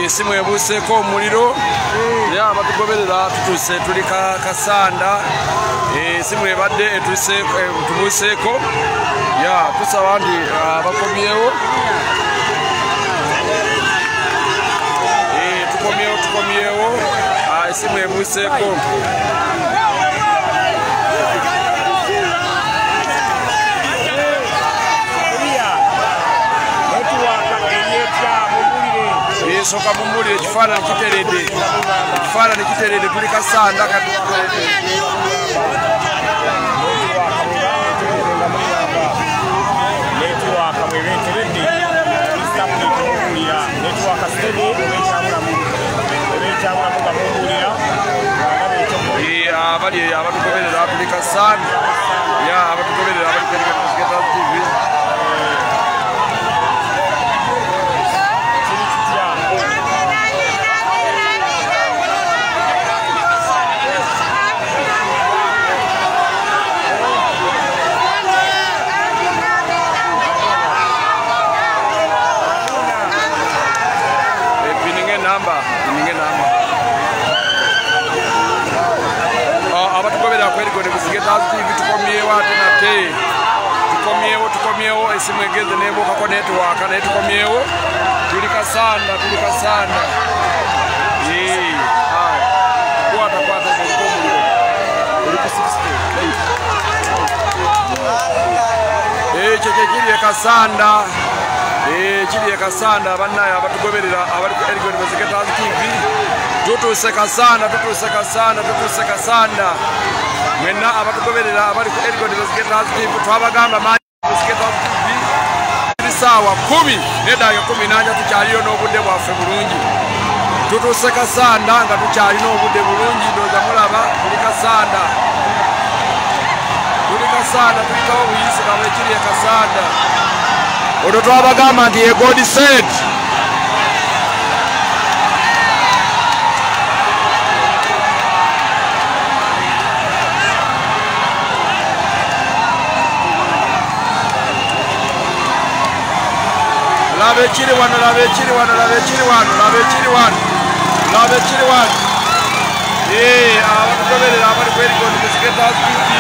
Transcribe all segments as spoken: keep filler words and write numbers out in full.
esimu ebuuseeko omuliro ya batugoberera tutuse tuli Kasanda esimu ebadde tubuuseeko ya tusaba nti bakomyewo tukomyewo tukomyewo esimu ebuuseeko soka mumbuli ekifaananyi kiteredde ekifaananyi kiteredde tuli Kasanda kati abali abatugoberera tuli Kasanda ya abatugoberera abatugoberera T V tukomyewo tukomyewo esimu egeze nebokako network naye tukomyewo tuli Kasanda tuli Kasanda kwata kwata omuliro tuli ku sixty ekyo kyekiri e Kasanda kiri e Kasanda bannaye abatugoberera abali ku Elgon Investigators T V tutuse Kasanda tutuse Kasanda tutuse Kasanda mwenna abatugoberera abali ku Elgon Investigators T V twabagamba manyi Investigators T V saawa kumi neddaga kumi n'anya tukyaliyo n'obudde bwaffe bulungi tutuse Kasanda nga tukyalina obudde bulungi ndooza mulaba tuli Kasanda tuli Kasanda tulikawo buyisi nga bwekiri e Kasanda olwo twabagamba nti ye God said laba ekiri wano laba ekiri wano laba ekiri wano laba ekiri wano laba ekiri wano abatugoberera abali ku Elgon Investigators T V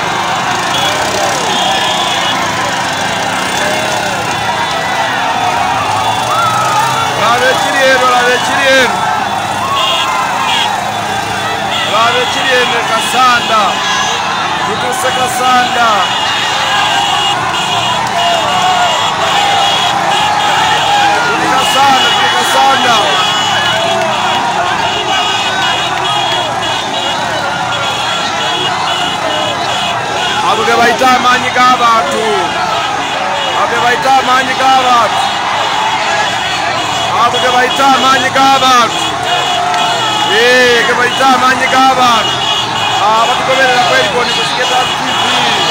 laba ekiri eno laba ekiri eno laba ekiri eno e Kasanda tutuse Kasanda tuli Kasanda tuli Kasanda abo ge bayita amaanyi g'abantu abo ge bayita amaanyi g'abantu abo ge bayita amaanyi g'abantu ge bayita amaanyi g'abantu abatugoberera ku Elgon Investigators T V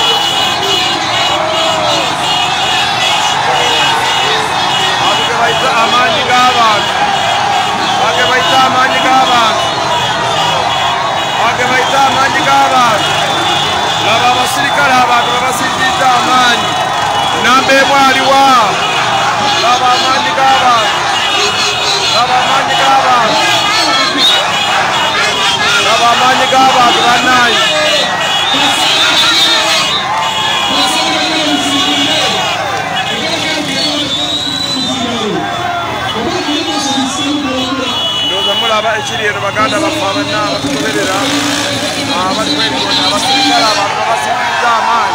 abo ge bayita amaanyi g'abantu abo ge bayita amaanyi g'abantu abo ge bayita amaanyi g'abantu laba abasirikale abantu babasiriza amaanyi namba emu aliwa laba amaanyi g'abantu laba amaanyi g'abantu laba amaanyi g'abantu bannayi ndooza mulaba ekiri eno baganda baffe abanna abatugoberera abali ku Elgon abasirikale abantu babasiriza amaanyi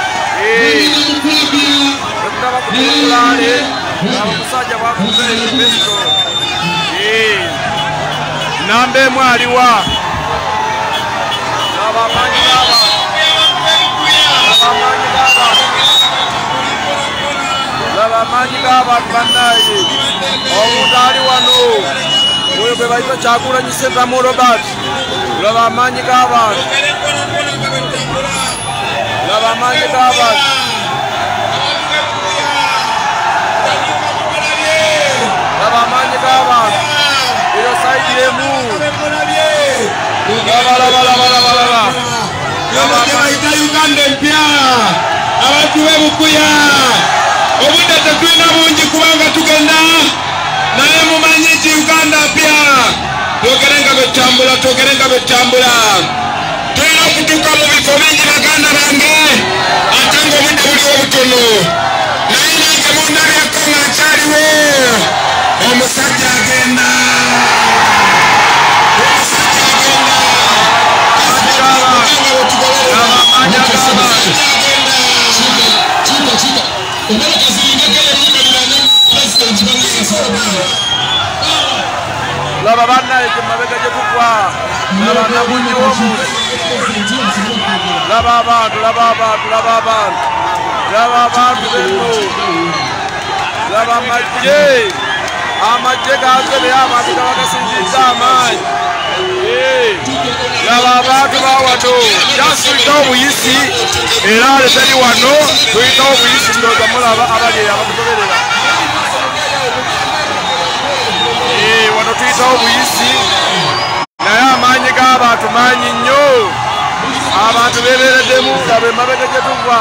ekutaba kutuulaale abamusajja bakuze ekibesto namba emu aliwa laba amaanyi g'abantu laba amaanyi g'abantu laba amaanyi g'abantu bannaye omuntu ali wano oyo gwe bayita Kyagulanyi Ssentamu Robert laba amaanyi g'abantu laba amaanyi g'abantu laba amaanyi g'abantu eyo sayidi emu laba laba laba laba laba laba bayita Uganda empya abantu b'ebukuya obudde tetulina bungi kubanga tugenda naye mumanyi nti Uganda betambula togerenga betambula tulina okutuuka mu bifo bingi baganda bange ate ng'obudde buliwo butono naye nange mundabyeko ng'akyaliwo omusajja agenda omusajja agenda laba bannaye gye mabega gye tugwa laba nabungi w'omuntu laba abantu laba abantu laba abantu laba abantu beno laba amagye amagye gazebeye abantu gabagasinzizza amaanyi laba abantu bawano jasuyitawo obuyisi era ale teri wano tuyitawo obuyisi ndooza mulaba abali abatugoberera wano tuyitawo obuyisi naye amaanyi g'abantu maanyi nnyo abantu bebeereddemu laba emabega gye tuva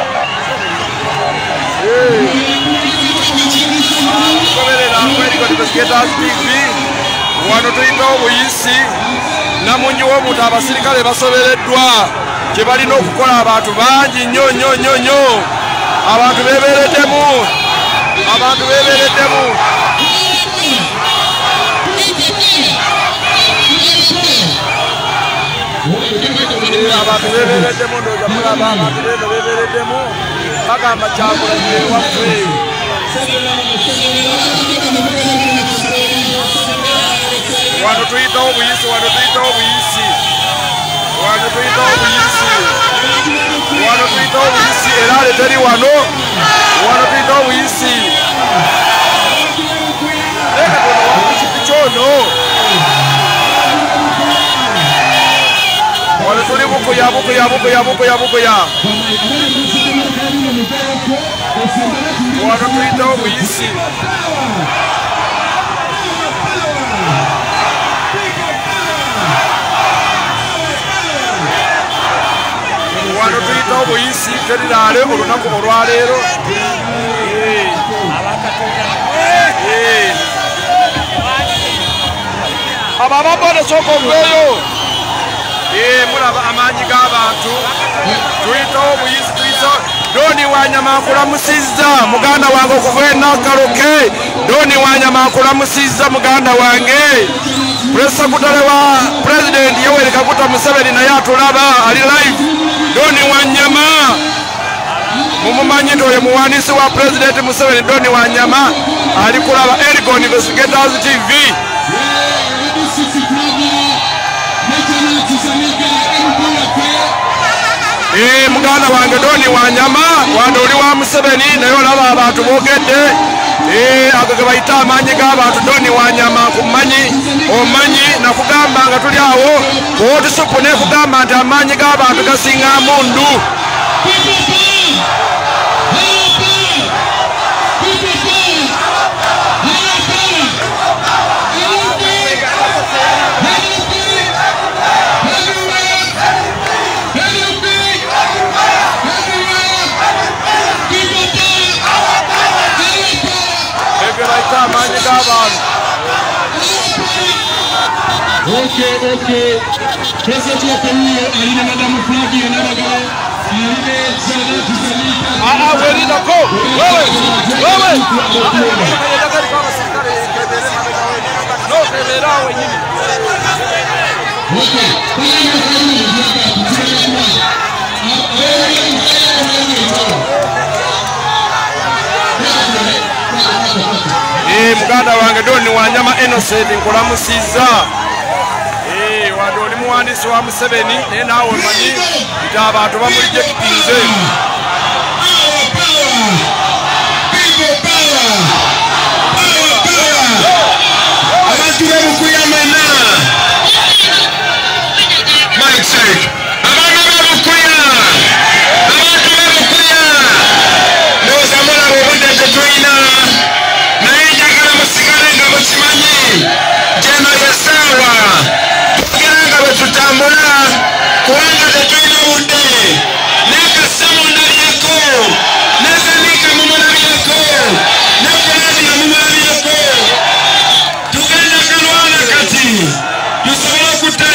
tugoberera Investigators T V wano tuyitawo obuyisi namungi w'omuntu abasirikale basobereddwa kye balina okukola abantu bangi nnyo nnyo nnyo nnyo abantu bebeereddemu abantu bebeereddemu abantu bebeereddemu ndooza mulaba abantu beno bebeereddemu bagamba Kyagulanyi waffe wano tuyitawo obuyisi wano tuyitawo obuyisi wano tuyitawo obuyisi wano tuyitawo obuyisi era ale teri wano wano tuyitawo obuyisi leka tono wakukipi kyono wano tuli bukuya bukuya bukuya bukuya bukuya wano tuyitawo obuyisi wano tuyitawo obuyisi teriraale olunaku olwaleero abo ababoda sooka omubeeyo mulaba amaanyi g'abantu tuyitawo obuyisi tuyitawo Doni Wanyama nkulamusizza muganda wange okuva e Nakaloke Doni Wanyama nkulamusizza muganda wange Pulezidenti wa President Yoweri Kaguta Museveni naye atulaba ali live Doni Wanyama mumumanyi nti oyo muwandiisi wa President Museveni Doni Wanyama ali kulaba Elgon Investigators T V Eh muganda wange Doni Wanyama wano oli wa Museveni naye olaba abantu boogedde eh ago ge bayita amaanyi g'abantu Doni Wanyama kumanyi omanyi nakugamba nga tuli awo kooti supu nekugamba nti amaanyi g'abantu gasinga mundu amaanyi g'abantu Okay, okay. President Yakubu alina madamu flagi ya nabagale alina zana tuzalika ah welida ko wewe wewe no kebera wenyini okay eh muganda wange Doni Wanyama Innocent nkulamusizza eh wano oli muwandiisi wa Museveni naye naawe manyi nti abantu bamulijekitinze abantu b'ebukuyamena Mike Sek abantu b'ebukuya abantu b'ebukuya ndowooza mulaba obudde tetulina naye njagala musigale nga mukimanyi gyeno yesaawa tugera nga bwe tutambula kubanga tetulina budde nekassa mundabireko nezanika mumulabireko nekulabira mumulabireko tugenda kalwana kati tusobole okutta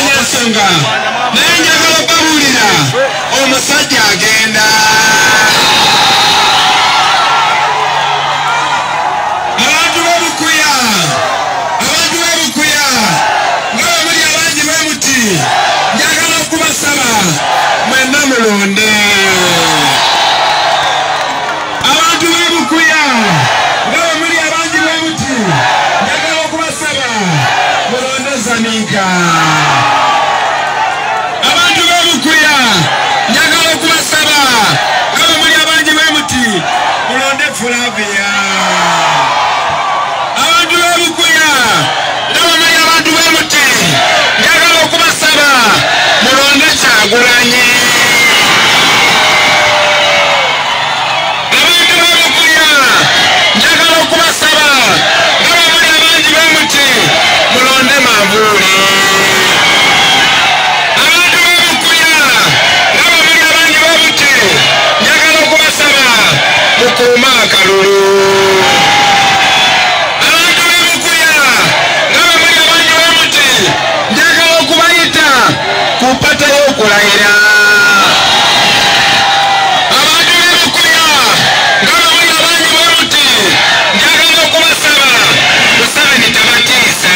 kusiba naye njagala obabuulira omusajja agenda. Abantu b'Obukuya, abantu b'Obukuya nga bwe muli abangi bwe muti, njagala okubasaba mwenna mulonde. Abantu b'Obukuya nga bwe muli abangi bwe muti, njagala okubasaba mulonde Zaninka. Abantu b'Obukuya njagala okubasaba nga bwe muli abangi bwe muti, mulonde Flavia. Abantu b'Obukuya nga bwe muli abantu bwe muti, njagala okubasaba mulonde Kyagulanyi. Abantu b'Obukuya njagala okubasaba nga bwe muli abangi bwe muti, mulonde Manvuuli. Abantu b'Obukuya nga bwe muli abangi bwe muti, njagala okubasaba mukuume akalulu. Abantu b'Obukuya nga bwe muli abangi bwe muti, njagala okubayita ku ppata y'okulayira. Abantu b'Obukuya nga bwe muli abangi bwe muti, njagala okubasaba Museveni tabatiisa.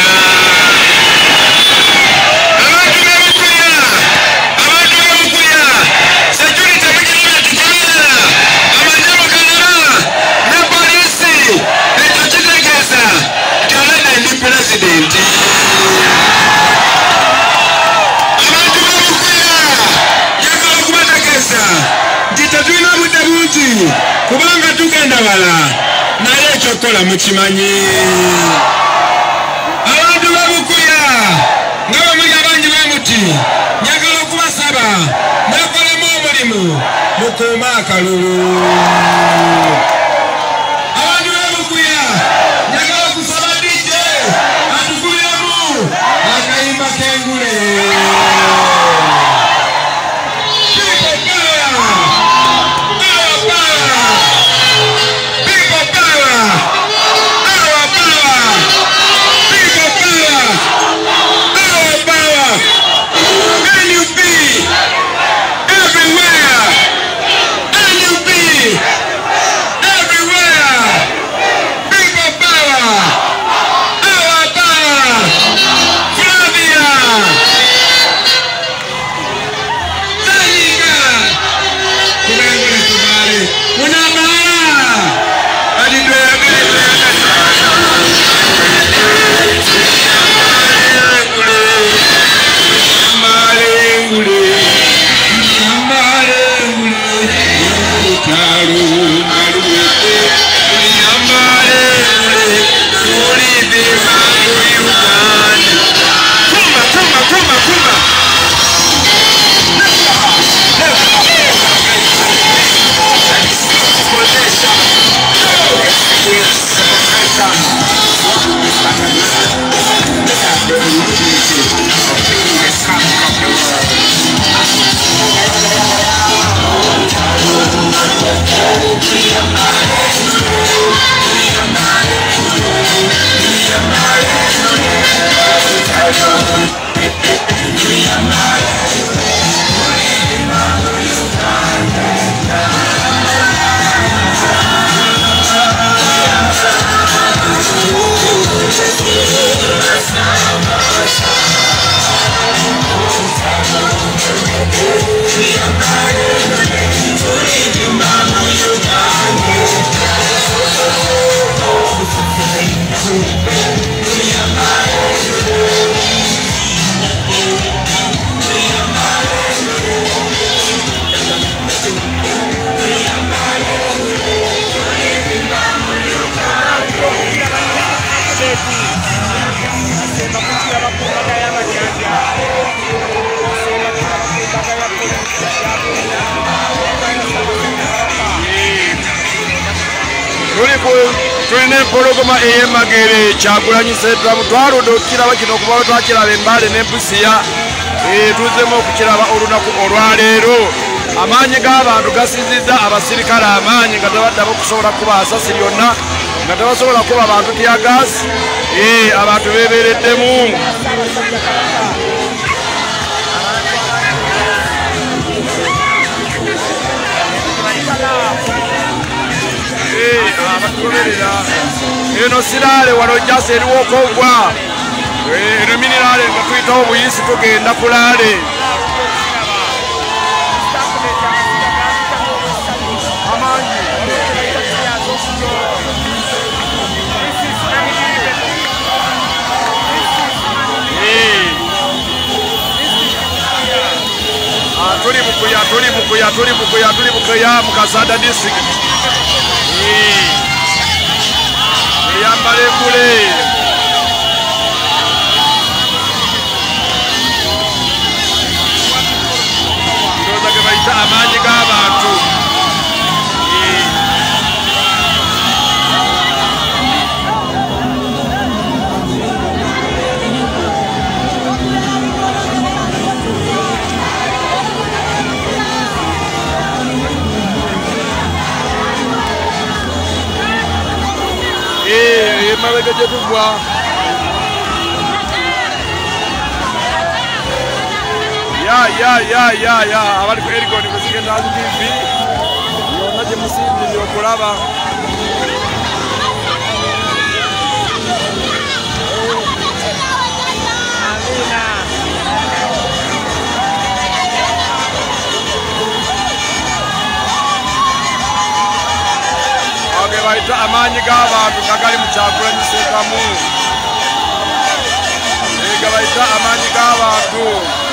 Abantu b'Obukuya, abantu b'Obukuya, security mugirira tukibeera, amagye mukanira ne poliisi ekyo kitegeeza nti alada ndi pulezidenti. Abantu b'Obukuya njagala okubategeeza nti tetulina budde bungi kubanga tugenda wala naye ekyokukola mukimanyi. Abantu b'Obukuya nga bwe muli abangi bwe muti, njagala okubasaba mwekolemu omulimu mukuume akalulu. Abantu b'Obukuya njagala okusaba D J atuguliremu akayimba k'engule. People power! Power, power! People power! Power, power! People power! Power, power! N U P! Everywhere! N U P! Everywhere! People power! Power, power! Flavia! Zaninka! Kubengule tubale! Munamala! Adidwe tulina empologoma ey'emagere Kyagulanyi Ssentamu twaludde okukiraba kino okuba twakiraba Embale n'Embusiya tuzemu okukiraba olunaku olwaleero. Amaanyi g'abantu gasinzizza abasirikale amaanyi nga tebaddamu okusobola kuba asasi lyonna nga tebasobola kuba abantu tyagaasi abantu beebeereddemu. abatugoberera eno siraale wano jasi eriwo okogwa eno miniraale nga tuyitawo buyisi tugenda kulaale amangi tuli bukuya tuli bukuya tuli bukuya tuli bukuya Mukasanda district eyambale kule ndoza ge bayita amaanyi g'abantu Eh, mabega gye tugwa ya ya ya ya ya abali ku Erigon Music T V yonna gye musinzire okulaba bayita amaanyi g'abantu nga gali mu Kyagulanyi Ssentamu ega bayita amaanyi g'abantu